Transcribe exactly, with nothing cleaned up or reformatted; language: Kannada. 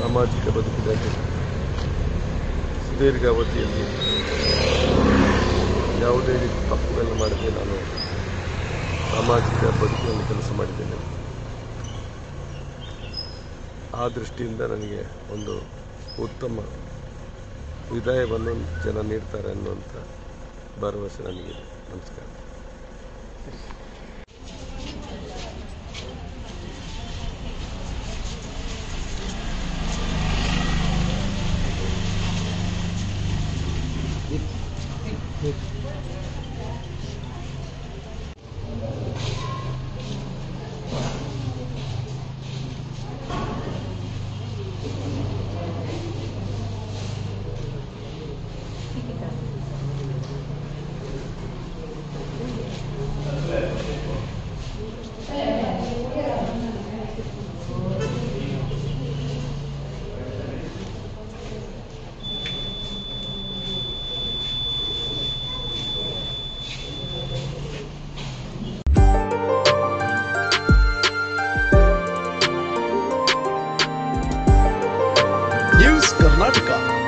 ಸಾಮಾಜಿಕ ಬದುಕಿನಲ್ಲಿ ಸುದೀರ್ಘ ಅವಧಿಯಲ್ಲಿ ಯಾವುದೇ ರೀತಿ ತಪ್ಪುಗಳನ್ನು ಮಾಡದೆ ನಾನು ಸಾಮಾಜಿಕ ಬದುಕಿನಲ್ಲಿ ಕೆಲಸ ಮಾಡಿದ್ದೇನೆ. ಆ ದೃಷ್ಟಿಯಿಂದ ನನಗೆ ಒಂದು ಉತ್ತಮ ವಿದಾಯವನ್ನು ಜನ ನೀಡ್ತಾರೆ ಅನ್ನುವಂಥ ಭರವಸೆ ನನಗಿದೆ. ನಮಸ್ಕಾರ. ನ್ಯೂಸ್ ಕರ್ನಾಟಕ.